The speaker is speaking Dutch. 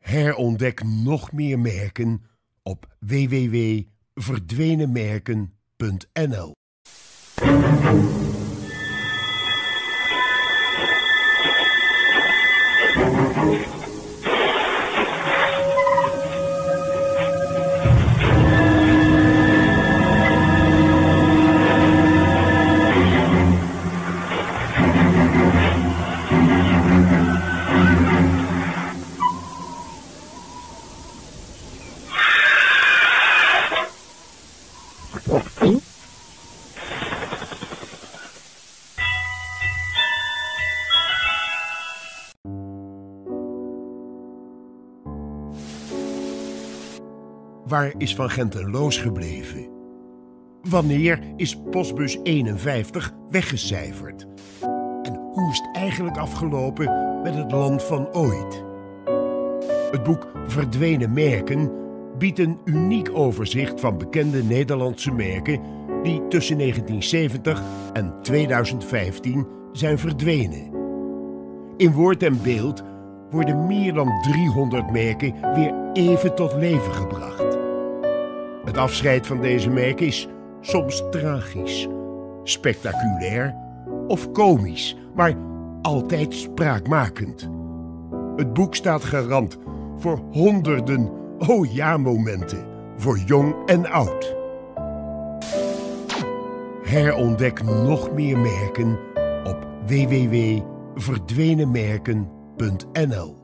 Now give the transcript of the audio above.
Herontdek nog meer merken op www.verdwenenmerken.nl. Waar is Van Gentenloos gebleven? Wanneer is postbus 51 weggecijferd? En hoe is het eigenlijk afgelopen met het land van ooit? Het boek Verdwenen Merken biedt een uniek overzicht van bekende Nederlandse merken die tussen 1970 en 2015 zijn verdwenen. In woord en beeld worden meer dan 300 merken weer even tot leven gebracht. Het afscheid van deze merken is soms tragisch, spectaculair of komisch, maar altijd spraakmakend. Het boek staat garant voor honderden oh ja momenten voor jong en oud. Herontdek nog meer merken op www.verdwenenmerken.nl.